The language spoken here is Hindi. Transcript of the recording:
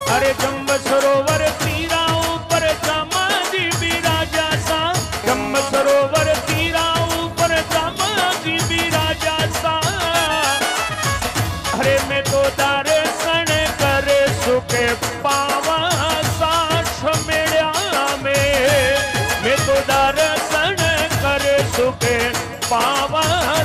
अरे जम्ब सरोवर तीरा ऊपर जामा जी बिराजा सा, जम्ब सरोवर तीरा ऊपर जामा जी बिराजा सा। अरे मैं तो दर्शन करे सुखे पावा साठ मेड़ा में, मैं तो दर्शन करे सुखे पावा